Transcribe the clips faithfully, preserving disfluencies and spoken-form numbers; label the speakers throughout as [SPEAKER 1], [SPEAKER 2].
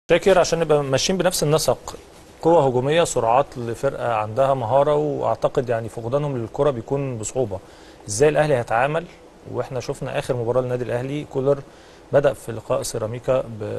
[SPEAKER 1] شاكر عشان نبقى ماشيين بنفس النسق. قوة هجومية، سرعات لفرقة عندها مهارة، واعتقد يعني فقدانهم للكرة بيكون بصعوبة. ازاي الاهلي هيتعامل؟ واحنا شفنا اخر مباراة للنادي الاهلي كولر بدأ في لقاء سيراميكا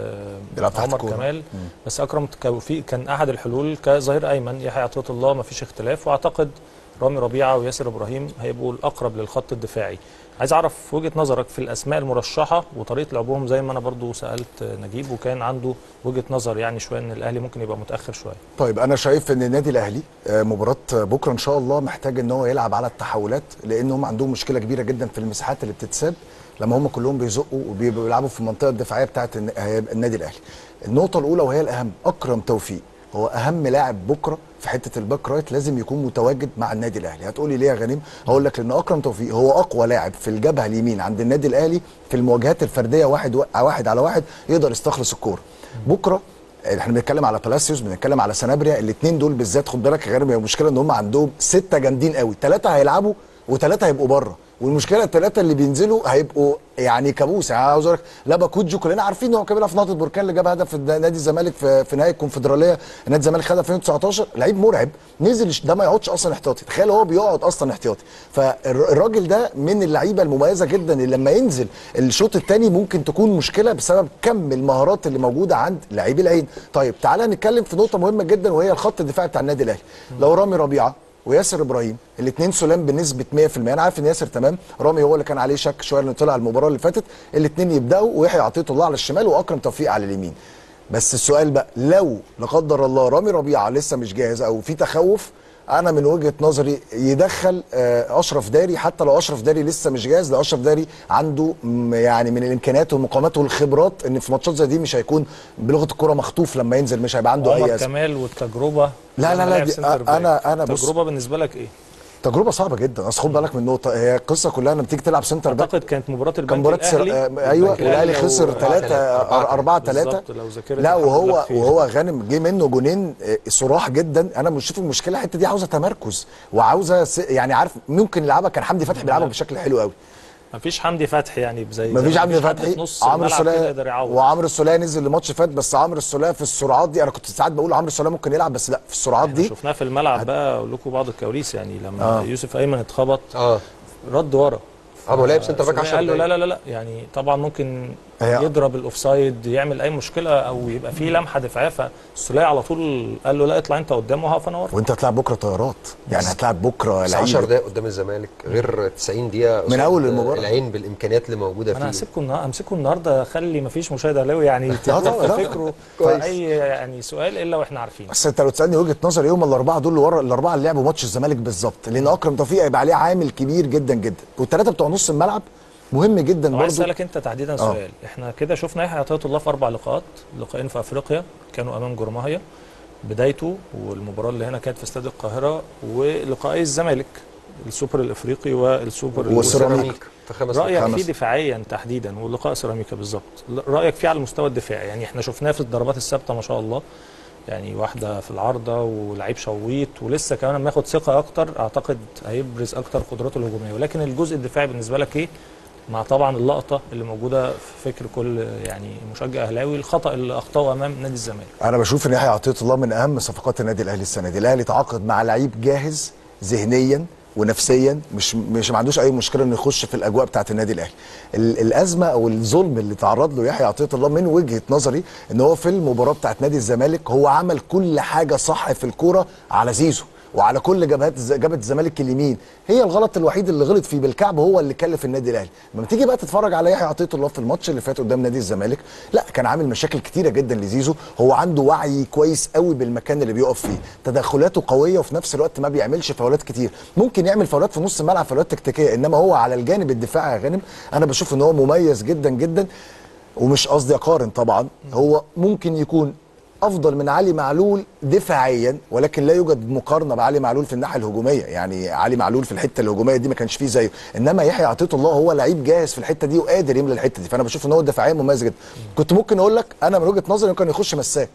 [SPEAKER 1] بعمر كمال، بس اكرم توفيق كان احد الحلول كظهير ايمن. يحيى عطية الله ما فيش اختلاف، واعتقد رامي ربيعة وياسر ابراهيم هيبقوا الاقرب للخط الدفاعي. عايز اعرف وجهة نظرك في الاسماء المرشحة وطريقة لعبهم، زي ما انا برضو سألت نجيب وكان عنده وجهة نظر يعني شوية ان الاهلي ممكن يبقى متأخر شوية.
[SPEAKER 2] طيب انا شايف ان النادي الاهلي مباراة بكرة ان شاء الله محتاج ان هو يلعب على التحولات، لان هم عندهم مشكلة كبيرة جدا في المساحات اللي بتتساب لما هم كلهم بيزقوا وبيلعبوا في المنطقة الدفاعية بتاعة النادي الاهلي. النقطة الاولى وهي الاهم، اكرم توفيق هو اهم لاعب بكره في حته الباك رايت، لازم يكون متواجد مع النادي الاهلي. هتقولي ليه يا غنيم؟ هقول لك لان اكرم توفيق هو اقوى لاعب في الجبهه اليمين عند النادي الاهلي في المواجهات الفرديه، واحد واحد على واحد يقدر يستخلص الكوره. بكره احنا بنتكلم على بلاسيوس، بنتكلم على سنابريا، الاثنين دول بالذات خد بالك يا غنيم، هي المشكله ان هم عندهم سته جامدين قوي، ثلاثه هيلعبوا وثلاثه هيبقوا بره، والمشكله الثلاثه اللي بينزلوا هيبقوا يعني كابوس. يعني عاوز اقول لك لابا كوجو كلنا عارفين ان هو كان بيلعب في نهضه بركان اللي جاب هدف في نادي الزمالك في, في نهائي الكونفدراليه، نادي الزمالك خدها في ألفين وتسعتاشر، لعيب مرعب نزل ده ما يقعدش اصلا احتياطي، تخيل هو بيقعد اصلا احتياطي. فالراجل ده من اللعيبه المميزه جدا اللي لما ينزل الشوط الثاني ممكن تكون مشكله بسبب كم المهارات اللي موجوده عند لاعبي العين. طيب تعالى نتكلم في نقطه مهمه جدا وهي الخط الدفاعي بتاع النادي الاهلي. لو رامي ربيعه وياسر ابراهيم الاثنين سلام بنسبه مية في المية، انا عارف ان ياسر تمام، رامي هو اللي كان عليه شك شويه انه طلع المباراه اللي فاتت، الاثنين يبداوا ويحيى عطيه الله على الشمال واكرم توفيق على اليمين. بس السؤال بقى لو لا قدر الله رامي ربيعه لسه مش جاهز او في تخوف، انا من وجهه نظري يدخل اشرف داري، حتى لو اشرف داري لسه مش جاهز، لان اشرف داري عنده يعني من الامكانيات والمقامات والخبرات ان في ماتشات زي دي مش هيكون بلغه الكره مخطوف لما ينزل، مش هيبقى عنده اي
[SPEAKER 1] عمر كمال والتجربه.
[SPEAKER 2] لا لا لا دي انا انا
[SPEAKER 1] بص، التجربه بالنسبه لك ايه؟
[SPEAKER 2] تجربه صعبه جدا، اصل خد بالك من نقطه، هي القصه كلها لما بتيجي تلعب سنتر باك.
[SPEAKER 1] اعتقد كانت مباراه البنك الاهلي
[SPEAKER 2] آه ايوه، والاهلي خسر ثلاثة أربعة ثلاثة. لا وهو وهو غانم جه منه جونين صراح جدا. انا مش شايف المشكله الحته دي عاوزه تمركز وعاوزه يعني عارف ممكن يلعبها، كان حمدي فتحي بيلعبها بشكل حلو قوي.
[SPEAKER 1] مفيش حمدي فتحي يعني زي
[SPEAKER 2] مفيش حمدي فتحي، عمرو السوليه، وعمرو السوليه نزل الماتش فات، بس عمرو السوليه في السرعات دي انا كنت ساعات بقول عمرو السوليه ممكن يلعب، بس لا في السرعات دي
[SPEAKER 1] شفناه في الملعب. بقى اقول لكم بعض الكواليس يعني لما آه. يوسف ايمن اتخبط اه رد ورا،
[SPEAKER 3] اه ما لعب سنتر باك عشرة
[SPEAKER 1] قال له لا لا لا لا يعني طبعا ممكن يضرب الاوفسايد يعمل اي مشكله او يبقى في لمحه دفاعيه، فالسوليه على طول قال له لا اطلع انت قدام وهقف انا ورا.
[SPEAKER 2] وانت هتلعب بكره طيارات، يعني هتلعب بكره
[SPEAKER 3] لعيبه عشر دقايق قدام الزمالك غير تسعين دقيقه
[SPEAKER 2] من اول المباراه.
[SPEAKER 3] العين بالامكانيات اللي موجوده فيه.
[SPEAKER 1] انا هسيبكم النهارده همسكوا النهارده خلي ما فيش مشاهد اهلاوي يعني تفكروا في اي يعني سؤال الا واحنا عارفين.
[SPEAKER 2] بس انت لو تسالني وجهه نظري يوم الاربعه دول اللي ورا، الاربعه اللي لعبوا ماتش الزمالك بالظبط، لان اكرم توفيق هيبقى عليه عامل كبير جدا جدا، والثلاثه بتوع نص الملعب مهم جدا برضه.
[SPEAKER 1] عايز اسالك انت تحديدا آه. سؤال، احنا كده شفنا يحيى عطية الله في اربع لقاءات، لقاءين في افريقيا كانوا امام جرماهيا بدايته، والمباراه اللي هنا كانت في استاد القاهره، ولقائي الزمالك السوبر الافريقي والسوبر
[SPEAKER 2] والسيراميك
[SPEAKER 1] في خمس رايك فيه دفاعيا تحديدا، ولقاء سيراميكا بالظبط، رايك فيه على المستوى الدفاعي؟ يعني احنا شفناه في الضربات الثابته ما شاء الله، يعني واحده في العارضه ولعيب شويط، ولسه كمان لما ياخد ثقه اكتر اعتقد هيبرز اكتر قدراته الهجوميه، ولكن الجزء الدفاعي بالنسبه لك ايه؟ مع طبعا اللقطه اللي موجوده في فكر كل يعني مشجع اهلاوي، الخطا اللي اخطاه امام نادي الزمالك.
[SPEAKER 2] انا بشوف ان يحيى عطية الله من اهم صفقات النادي الاهلي السنه دي. الاهلي تعاقد مع لعيب جاهز ذهنيا ونفسيا، مش مش ما عندوش اي مشكله انه يخش في الاجواء بتاعه النادي الاهلي. الازمه او الظلم اللي تعرض له يحيى عطية الله من وجهه نظري ان هو في المباراه بتاعه نادي الزمالك هو عمل كل حاجه صح في الكوره على زيزو وعلى كل جبهات جبهه الزمالك اليمين، هي الغلط الوحيد اللي غلط فيه بالكعب هو اللي كلف النادي الاهلي. لما تيجي بقى تتفرج على يحيى عطية الله في الماتش اللي فات قدام نادي الزمالك، لا كان عامل مشاكل كتيره جدا لزيزو، هو عنده وعي كويس قوي بالمكان اللي بيقف فيه، تدخلاته قويه وفي نفس الوقت ما بيعملش فاولات كتير، ممكن يعمل فاولات في نص الملعب فاولات تكتيكيه، انما هو على الجانب الدفاعي يا غانم انا بشوف ان هو مميز جدا جدا، ومش قصدي اقارن طبعا، هو ممكن يكون افضل من علي معلول دفاعيا، ولكن لا يوجد مقارنه بعلي معلول في الناحيه الهجوميه، يعني علي معلول في الحته الهجوميه دي ما كانش فيه زيه، انما يحيى عطية الله هو لعيب جاهز في الحته دي وقادر يملى الحته دي، فانا بشوف ان هو دفاعيا مميز جدا. كنت ممكن اقول لك انا من وجهه نظري ممكن يخش مساك،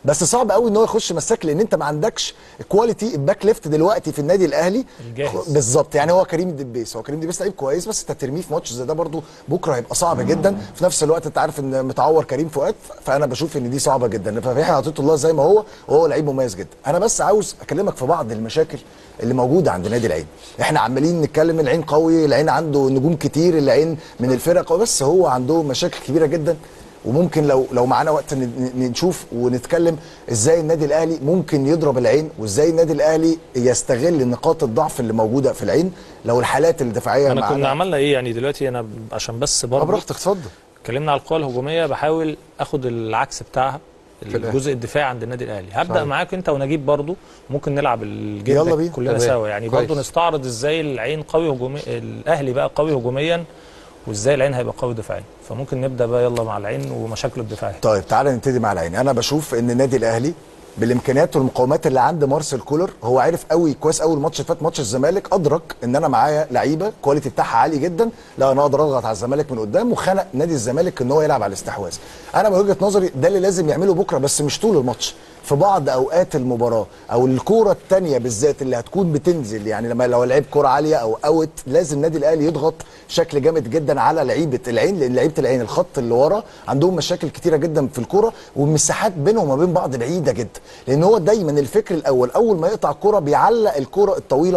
[SPEAKER 2] بس صعب قوي ان هو يخش مساك، لان انت ما عندكش كواليتي الباك ليفت دلوقتي في النادي الاهلي
[SPEAKER 1] الجاهز.
[SPEAKER 2] بالظبط. يعني هو كريم دبيس، هو كريم دبيس لعيب كويس، بس انت ترميه في ماتش زي ده برده بكره هيبقى صعب جدا. في نفس الوقت انت عارف ان متعور كريم فؤاد، فانا بشوف ان دي صعبه جدا. فاحنا عطيت الله زي ما هو، وهو لعيب مميز جدا. انا بس عاوز اكلمك في بعض المشاكل اللي موجوده عند نادي العين. احنا عمالين نتكلم العين قوي، العين عنده نجوم كتير، العين من الفرق قوي، بس هو عنده مشاكل كبيره جدا. وممكن لو لو معانا وقت نشوف ونتكلم ازاي النادي الاهلي ممكن يضرب العين، وازاي النادي الاهلي يستغل نقاط الضعف اللي موجوده في العين لو الحالات الدفاعيه
[SPEAKER 1] انا
[SPEAKER 2] معانا.
[SPEAKER 1] كنا عملنا ايه يعني دلوقتي؟ انا عشان بس برضه
[SPEAKER 2] براحتك اتفضل.
[SPEAKER 1] اتكلمنا على القوى الهجوميه، بحاول اخد العكس بتاعها الجزء الدفاعي عند النادي الاهلي. هبدا صحيح. معاك انت ونجيب برضه، ممكن نلعب الجيم ده كلنا سوا يعني، برضه نستعرض ازاي العين قوي هجوميا، الاهلي بقى قوي هجوميا، وازاي العين هيبقى قوي دفاعيا. فممكن نبدا بقى يلا مع العين ومشاكله الدفاعيه.
[SPEAKER 2] طيب تعالى نبتدي مع العين. انا بشوف ان النادي الاهلي بالامكانيات والمقاومات اللي عند مارسيل كولر، هو عارف قوي كويس قوي الماتش اللي فات ماتش الزمالك، ادرك ان انا معايا لعيبه كواليتي بتاعها عالي جدا، لا انا اقدر اضغط على الزمالك من قدام، وخنق نادي الزمالك ان هو يلعب على الاستحواذ. انا من وجهه نظري ده اللي لازم يعمله بكره، بس مش طول الماتش، في بعض اوقات المباراه او الكوره الثانيه بالذات اللي هتكون بتنزل، يعني لما لو لعيب كوره عاليه او اوت، لازم النادي الاهلي يضغط بشكل جامد جدا على لعيبه العين، لان لعيبه العين الخط اللي ورا عندهم مشاكل كتيره جدا في الكوره، والمساحات بينهم وبين بعض بعيده جدا، لان هو دايما الفكر الاول اول ما يقطع الكوره بيعلق الكوره الطويله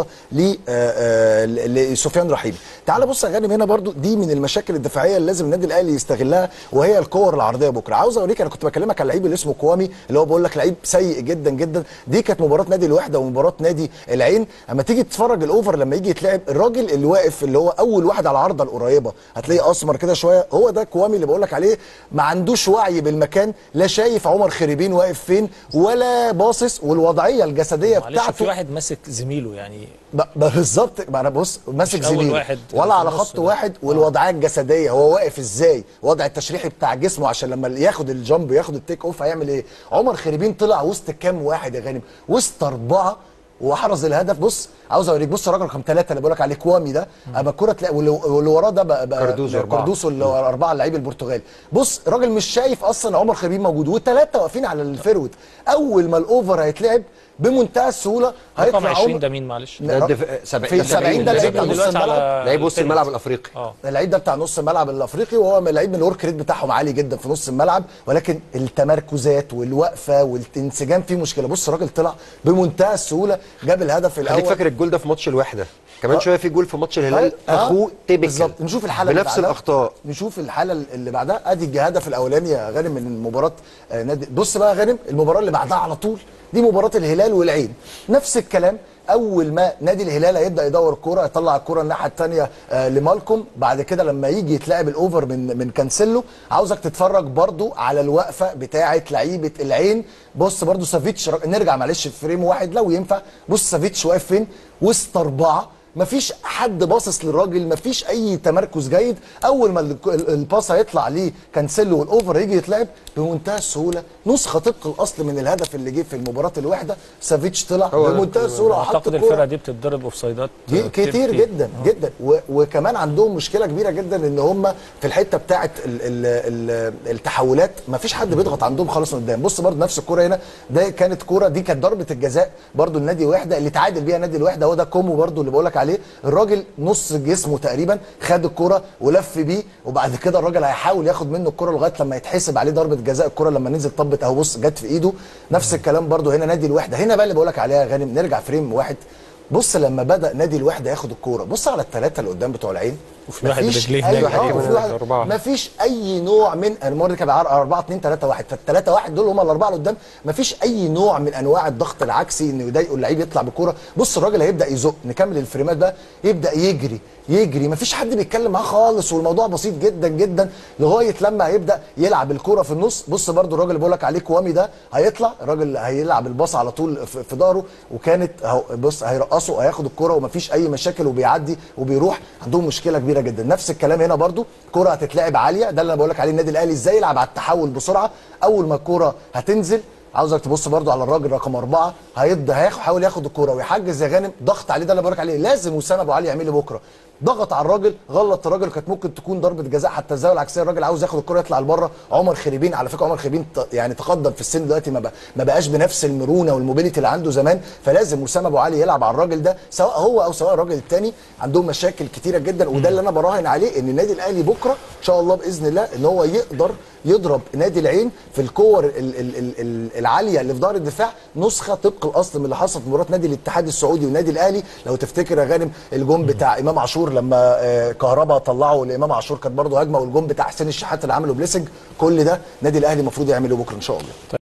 [SPEAKER 2] لسفيان رحيمي. تعال بص يا غانم، هنا برضو دي من المشاكل الدفاعيه اللي لازم النادي الاهلي يستغلها، وهي الكور العرضيه بكره. عاوز اوريك، انا كنت بكلمك على اللعيب اللي اسمه كوامي، اللي هو بقول لك لعيب سيء جدا جدا. دي كانت مباراه نادي الوحده ومباراه نادي العين. اما تيجي تتفرج الاوفر لما يجي يتلعب، الراجل اللي واقف اللي هو اول واحد على العارضه القريبه هتلاقيه اسمر كده شويه، هو ده كوامي اللي بقول لك عليه. ما عندوش وعي بالمكان، لا شايف عمر خريبين واقف فين ولا باصص، والوضعيه الجسديه بتاعته
[SPEAKER 1] في واحد ماسك زميله يعني
[SPEAKER 2] بالظبط. ما انا بص ماسك زميله ولا على خط واحد، والوضعيه الجسديه هو واقف ازاي، وضع التشريحي بتاع جسمه عشان لما ياخد الجامب ياخد التيك اوف هيعمل ايه. عمر خريبين طلع وسط كام واحد يا غانم؟ وسط اربعه واحرز الهدف. بص عاوز اوريك، بص الراجل رقم ثلاثه اللي بقول لك عليه كوامي ده، اما الكوره تلاقي واللي وراه ده بقى
[SPEAKER 3] كاردوسو
[SPEAKER 2] كاردوسو اللي هو اربعه اللعيب البرتغالي. بص الراجل مش شايف اصلا عمر خريبين موجود، والثلاثه واقفين على الفيرود. اول ما الاوفر هيتلعب بمنتهى السهوله هيطلع
[SPEAKER 1] رقم عشرين ده مين معلش؟
[SPEAKER 3] ده
[SPEAKER 2] في سبعين ده لعيب بتاع نص الملعب،
[SPEAKER 3] لعيب وسط الملعب الافريقي.
[SPEAKER 2] اه اللعيب ده بتاع نص الملعب الافريقي، وهو لعيب من الورك ريت بتاعهم عالي جدا في نص الملعب، ولكن التمركزات والوقفه والانسجام فيه مشكله. بص الراجل طلع بمنتهى السهوله جاب الهدف الاول.
[SPEAKER 3] خليك فاكر الجول ده في ماتش الوحده، كمان شويه في جول في ماتش الهلال اخوه تيبيكال
[SPEAKER 2] بالظبط. نشوف الحاله
[SPEAKER 3] بنفس الاخطاء،
[SPEAKER 2] نشوف الحاله اللي بعدها. ادي الهدف الاولاني يا غانم من مباراه نادي. بص بقى يا غانم المباراه اللي بعدها على طول دي مباراه الهلال والعين، نفس الكلام. اول ما نادي الهلال هيبدا يدور الكوره، يطلع الكوره الناحيه الثانيه آه لمالكم، بعد كده لما يجي يتلعب الاوفر من من كانسيلو. عاوزك تتفرج برضو على الوقفه بتاعه لعيبه العين. بص برضو سافيتش، نرجع معلش في فريم واحد لو ينفع. بص سافيتش واقف فين؟ وسط اربعه، مفيش حد باصص للراجل، مفيش اي تمركز جيد. اول ما الباص هيطلع ليه كانسيلو والاوفر يجي يتلعب بمنتهى السهوله، نسخه طبق الاصل من الهدف اللي جه في المباراه الوحده. سافيتش طلع بمنتهى السهوله وحط
[SPEAKER 1] اعتقد الفرقه دي بتتضرب اوفسايدات
[SPEAKER 2] كتير, كتير جدا أوه. جدا و وكمان عندهم مشكله كبيره جدا ان هم في الحته بتاعه ال ال ال التحولات مفيش حد بيضغط عندهم خالص من قدام. بص برده نفس الكوره هنا، ده كانت كوره، دي كانت ضربه الجزاء برده النادي الوحده اللي تعادل بيها نادي الوحده. هو ده كومو برده اللي بقول لك عليه، الراجل نص جسمه تقريبا خد الكرة ولف بيه، وبعد كده الراجل هيحاول ياخد منه الكرة لغايه لما يتحسب عليه ضربه جزاء. الكرة لما نزل طبت اهو، بص جت في ايده. نفس الكلام برده هنا نادي الوحده. هنا بقى اللي بقول لك عليها يا غانم، نرجع فريم واحد. بص لما بدا نادي الوحده ياخد الكوره، بص على الثلاثه اللي قدام بتوع العين،
[SPEAKER 1] وفي واحد رجليه
[SPEAKER 2] هناك، مفيش اي نوع من المره دي كان اربعة اتنين تلاتة واحد، فالثلاثه واحد دول هم الاربعه اللي قدام، مفيش اي نوع من انواع الضغط العكسي انه يضايقوا اللعيب يطلع بالكوره. بص الراجل هيبدا يزق، نكمل الفريمات بقى، يبدا يجري يجري مفيش حد بيتكلم معاه خالص، والموضوع بسيط جدا جدا لغايه لما هيبدا يلعب الكوره في النص. بص برده الراجل اللي بقول لك عليه كوامي ده هيطلع، الراجل هيلعب الباص على طول في ظهره، وكانت اهو بص هيرقصه، هياخد الكوره ومفيش اي مشاكل وبيعدي وبيروح. عندهم مشكله كبيره جدا. نفس الكلام هنا برده، كوره هتتلعب عاليه، ده اللي انا بقول لك عليه النادي الاهلي ازاي يلعب على التحول بسرعه. اول ما الكوره هتنزل عاوزك تبص برده على الراجل رقم أربعة، هيض هيحاول ياخد الكوره ويحجز يا غانم، ضغط عليه، ده اللي بقول لك عليه. لازم وسام ابو علي يعمل لي بكره ضغط على الراجل، غلط الراجل، وكانت ممكن تكون ضربه جزاء. حتى الزاويه العكسيه الراجل عاوز ياخد الكره يطلع لبره. عمر خريبين على فكره، عمر خريبين يعني تقدم في السن دلوقتي، ما, ما بقاش بنفس المرونه والموبيليتي اللي عنده زمان، فلازم وسام ابو علي يلعب على الراجل ده، سواء هو او سواء الراجل الثاني. عندهم مشاكل كتيره جدا، وده اللي انا براهن عليه، ان النادي الاهلي بكره ان شاء الله باذن الله ان هو يقدر يضرب نادي العين في الكور ال ال ال ال العاليه اللي في ظهر الدفاع، نسخه طبق الاصل من اللي حصل في مباراه نادي الاتحاد السعودي والنادي الاهلي. لو تفتكر يا غانم الجون بتاع امام عاشور لما آه كهربا طلعوا لامام عاشور كانت برضه هجمه، والجون بتاع حسين الشحات اللي عمله بليسنج، كل ده نادي الاهلي المفروض يعمله بكره ان شاء الله.